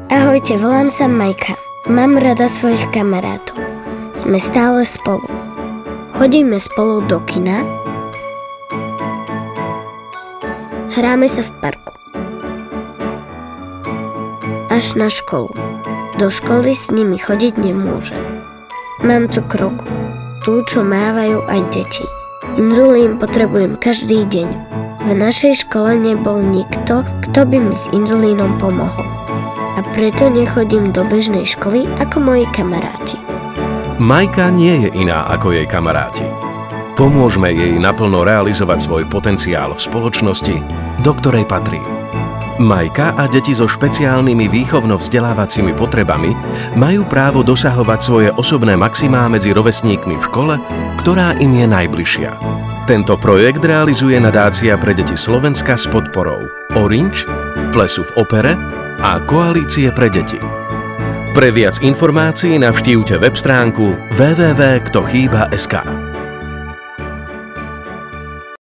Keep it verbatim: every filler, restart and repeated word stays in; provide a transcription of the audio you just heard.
Ahojte, volám sa Majka. Mám rada svojich kamarátov. Sme stále spolu. Chodíme spolu do kina. Hráme sa v parku. Až na školu. Do školy s nimi chodiť nemôžem. Mám cukrovku. Tú, čo mávajú aj deti. Inzulín potrebujem každý deň. V našej škole nebol nikto, kto by mi s inzulínom pomohol. A preto nechodím do bežnej školy ako moji kamaráti. Majka nie je iná ako jej kamaráti. Pomôžme jej naplno realizovať svoj potenciál v spoločnosti, do ktorej patrí. Majka a deti so špeciálnymi výchovno-vzdelávacími potrebami majú právo dosahovať svoje osobné maximá medzi rovesníkmi v škole, ktorá im je najbližšia. Tento projekt realizuje nadácia pre deti Slovenska s podporou Orange, Plesu v opere a Koalície pre deti. Pre viac informácií navštívte web stránku w w w bodka kto chýba bodka es ká.